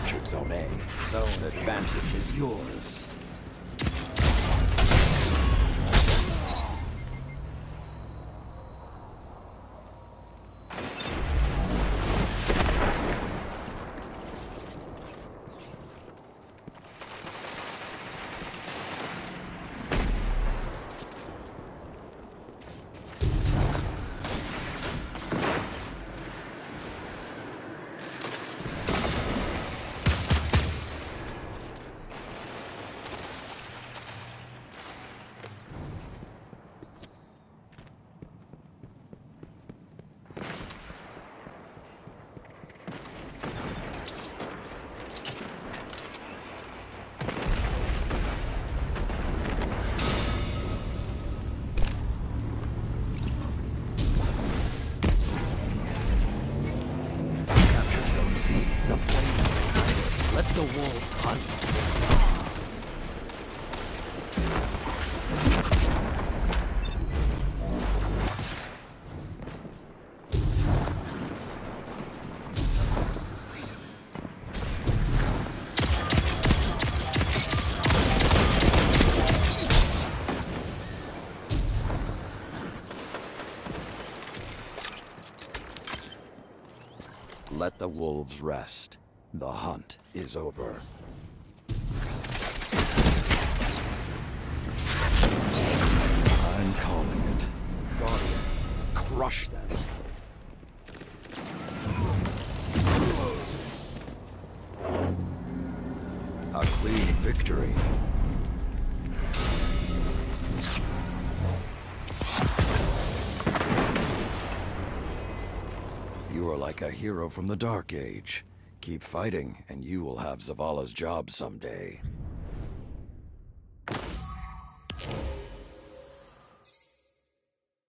captured Zone A. Zone advantage is yours. The flame. Let the wolves hunt. Let the wolves rest. The hunt is over. I'm calling it. Guardian, crush them. A clean victory. You are like a hero from the Dark Age. Keep fighting, and you will have Zavala's job someday.